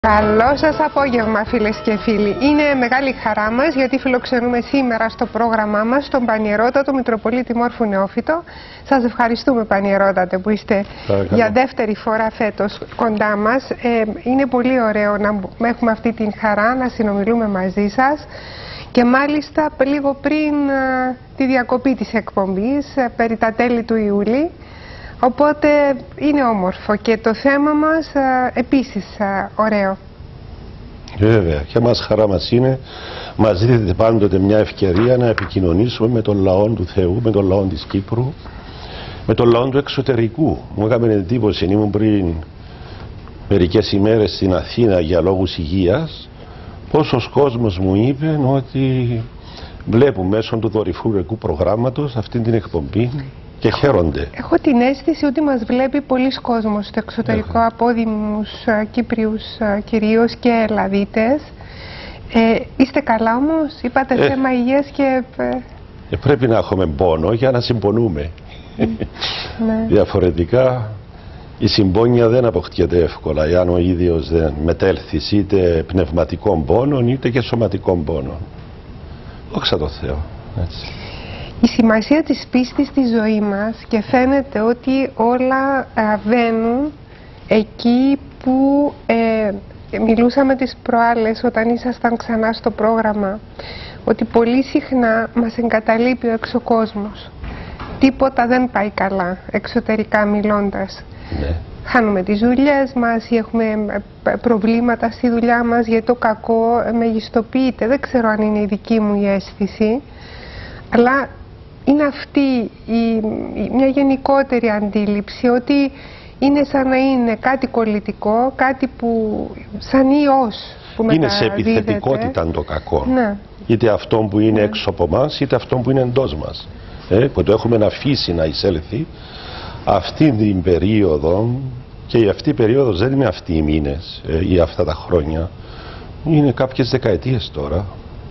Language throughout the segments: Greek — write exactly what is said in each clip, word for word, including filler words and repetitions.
Καλό σας απόγευμα, φίλες και φίλοι. Είναι μεγάλη χαρά μας γιατί φιλοξενούμε σήμερα στο πρόγραμμά μας τον Πανιερότατο Μητροπολίτη Μόρφου Νεόφυτο. Σας ευχαριστούμε, Πανιερότατε, που είστε Παρακαλώ. για δεύτερη φορά φέτος κοντά μας. Ε, είναι πολύ ωραίο να έχουμε αυτή την χαρά να συνομιλούμε μαζί σας και μάλιστα λίγο πριν α, τη διακοπή της εκπομπής, α, περί τα τέλη του Ιούλη. Οπότε είναι όμορφο και το θέμα μας α, επίσης α, ωραίο. Βέβαια, και μας χαρά μας είναι, μας δίδεται πάντοτε μια ευκαιρία να επικοινωνήσουμε με τον λαό του Θεού, με τον λαό της Κύπρου, με τον λαό του εξωτερικού. Μου έκαμε εντύπωση, ήμουν πριν μερικές ημέρες στην Αθήνα για λόγους υγείας, πόσος κόσμος μου είπε ότι βλέπουν μέσω του δορυφορικού προγράμματος αυτή την εκπομπή και χαίρονται. Έχω την αίσθηση ότι μας βλέπει πολλοί κόσμος στο εξωτερικό, Έχω. απόδημους Κύπριους κυρίως και Ελλαδίτες. Ε, είστε καλά όμως, είπατε ε, θέμα υγείας και... Ε, πρέπει να έχουμε πόνο για να συμπονούμε. Mm, ναι. Διαφορετικά η συμπόνια δεν αποκτιέται εύκολα, εάν ο ίδιος δεν μετέλθει είτε πνευματικών πόνων είτε και σωματικών πόνων. Δόξα τω Θεώ. Έτσι. Η σημασία της πίστης στη ζωή μας και φαίνεται ότι όλα βαίνουν εκεί που ε, μιλούσαμε τις προάλλες όταν ήσασταν ξανά στο πρόγραμμα, ότι πολύ συχνά μας εγκαταλείπει ο εξωκόσμος. Τίποτα δεν πάει καλά εξωτερικά μιλώντας. Ναι. Χάνουμε τις δουλειές μας ή έχουμε προβλήματα στη δουλειά μας γιατί το κακό μεγιστοποιείται. Δεν ξέρω αν είναι η δική μου η αίσθηση, αλλά είναι αυτή η, μια γενικότερη αντίληψη ότι είναι σαν να είναι κάτι κολλητικό, κάτι που σαν ιός που είναι σε επιθετικότητα το κακό. Ναι. Είτε αυτό που είναι ναι. έξω από εμάς, είτε αυτό που είναι εντός μας. Ε, που το έχουμε αφήσει να εισέλθει αυτή την περίοδο, και αυτή η περίοδος δεν είναι αυτοί οι μήνες ε, ή αυτά τα χρόνια. Είναι κάποιες δεκαετίες τώρα.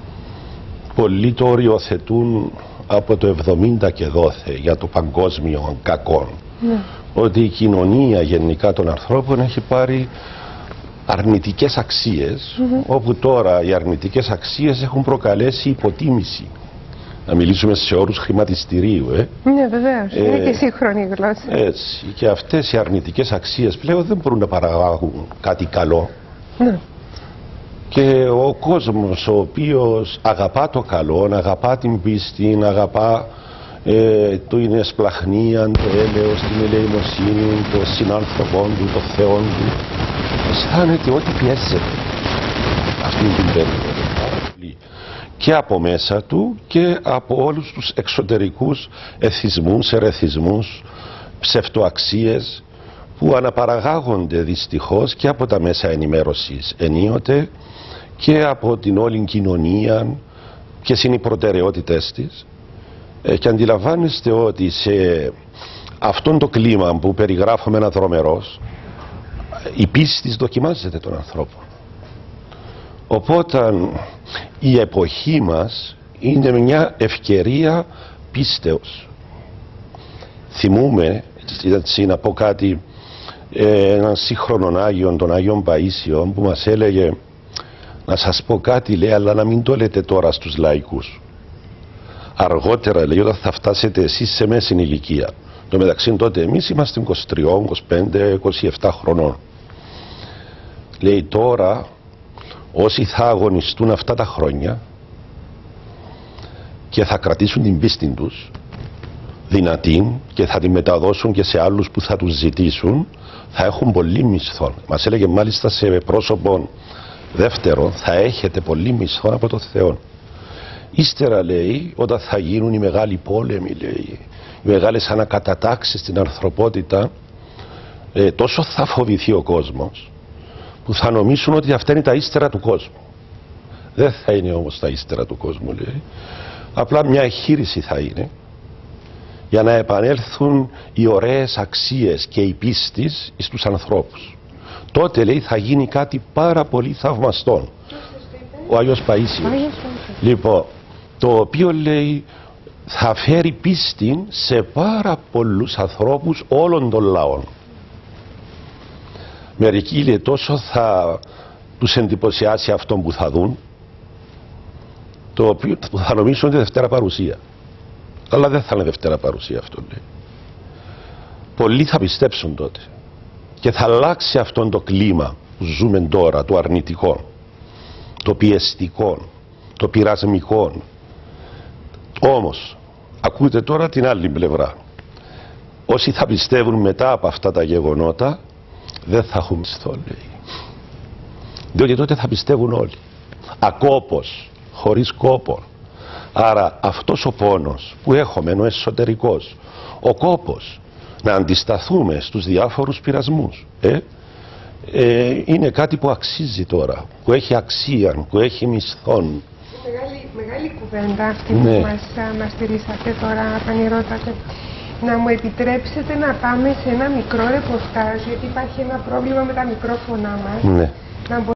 Πολλοί το οριοθετούν από το εβδομήντα και δόθε για το παγκόσμιο κακό. Ναι. Ότι η κοινωνία γενικά των ανθρώπων έχει πάρει αρνητικές αξίες, mm-hmm. όπου τώρα οι αρνητικές αξίες έχουν προκαλέσει υποτίμηση. Να μιλήσουμε σε όρους χρηματιστηρίου, ε. Ναι, βεβαίως. Ε, είναι και σύγχρονη γλώσσα. Έτσι. Και αυτές οι αρνητικές αξίες πλέον δεν μπορούν να παραγάγουν κάτι καλό. Ναι. Και ο κόσμος ο οποίος αγαπά το καλό, αγαπά την πίστη, αγαπά ε, την εσπλαχνία, το έλεος, την ελεημοσύνη, το συνάνθρωπό του, το Θεό του, αισθάνεται ότι πιέζεται αυτή την περίοδο. Και από μέσα του και από όλους τους εξωτερικούς εθισμούς, ερεθισμούς, ψευτοαξίες που αναπαραγάγονται δυστυχώς και από τα μέσα ενημέρωσης ενίοτε και από την όλη κοινωνία, ποιες είναι οι προτεραιότητες της, ε, και αντιλαμβάνεστε ότι σε αυτόν το κλίμα που περιγράφουμε ένα δρομερός, η πίστη δοκιμάζεται των ανθρώπων. Οπότε η εποχή μας είναι μια ευκαιρία πίστεως. Θυμούμε, έτσι να πω κάτι, ε, έναν σύγχρονον Άγιον, τον Άγιον Παΐσιο, που μας έλεγε να σας πω κάτι, λέει, αλλά να μην το λέτε τώρα στους λαϊκούς. Αργότερα, λέει, όταν θα φτάσετε εσείς σε μέση ηλικία. Το μεταξύ τότε εμείς είμαστε είκοσι τρία, είκοσι πέντε, είκοσι επτά χρονών. Λέει, τώρα όσοι θα αγωνιστούν αυτά τα χρόνια και θα κρατήσουν την πίστη τους δυνατή και θα την μεταδώσουν και σε άλλους που θα τους ζητήσουν, θα έχουν πολύ μισθό. Μας έλεγε μάλιστα σε πρόσωπο δεύτερο, θα έχετε πολύ μισθό από το Θεό. Ύστερα, λέει, όταν θα γίνουν οι μεγάλοι πόλεμοι, λέει, οι μεγάλες ανακατατάξεις στην ανθρωπότητα, ε, τόσο θα φοβηθεί ο κόσμος που θα νομίσουν ότι αυτά είναι τα ύστερα του κόσμου. Δεν θα είναι όμως τα ύστερα του κόσμου, λέει. Απλά μια εγχείρηση θα είναι για να επανέλθουν οι ωραίες αξίες και η πίστη στους ανθρώπους. Τότε, λέει, θα γίνει κάτι πάρα πολύ θαυμαστό. Ο Άγιος Παΐσιος. Λοιπόν, το οποίο, λέει, θα φέρει πίστη σε πάρα πολλούς ανθρώπους όλων των λαών. Μερικοί, λέει, τόσο θα τους εντυπωσιάσει αυτό που θα δουν, το οποίο θα νομίσουν ότι Δευτέρα παρουσία. Αλλά δεν θα είναι Δευτέρα παρουσία αυτό, λέει. Πολλοί θα πιστέψουν τότε και θα αλλάξει αυτό το κλίμα που ζούμε τώρα, το αρνητικό, το πιεστικό, το πειρασμικό. Όμως, ακούτε τώρα την άλλη πλευρά. Όσοι θα πιστεύουν μετά από αυτά τα γεγονότα, δεν θα έχουν μισθό, λέει. Διότι τότε θα πιστεύουν όλοι. Ακόπως, χωρίς κόπο. Άρα αυτός ο πόνος που έχουμε, ο εσωτερικός, ο κόπος, να αντισταθούμε στους διάφορους πειρασμούς, ε, ε, είναι κάτι που αξίζει τώρα, που έχει αξία, που έχει μισθόν. Μεγάλη, μεγάλη κουβέντα αυτή ναι. που μας, μας στηρίσατε τώρα, Πανιερότατε. Να μου επιτρέψετε να πάμε σε ένα μικρό ρεπορτάζ, γιατί υπάρχει ένα πρόβλημα με τα μικρόφωνά μας. Ναι. Να